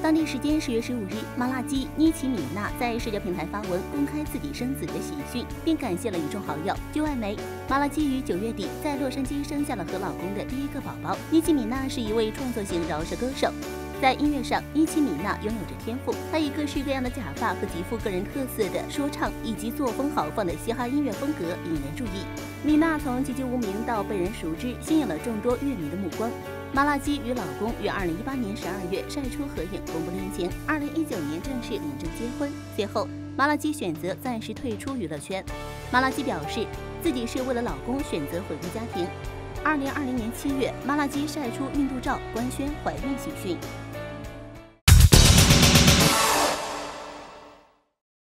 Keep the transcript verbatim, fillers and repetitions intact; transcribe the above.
当地时间十月十五日，马拉基妮奇米娜在社交平台发文公开自己生子的喜讯，并感谢了一众好友。据外媒，马拉基于九月底在洛杉矶生下了和老公的第一个宝宝。妮奇米娜是一位创作型饶舌歌手。 在音乐上，妮奇米娜拥有着天赋。她以各式各样的假发和极富个人特色的说唱，以及作风豪放的嘻哈音乐风格引人注意。米娜从籍籍无名到被人熟知，吸引了众多乐迷的目光。马拉基与老公于二零一八年十二月晒出合影，公布恋情。二零一九年正式领证结婚。随后，马拉基选择暂时退出娱乐圈。马拉基表示，自己是为了老公选择回归家庭。二零二零年七月，马拉基晒出孕肚照，官宣怀孕喜讯。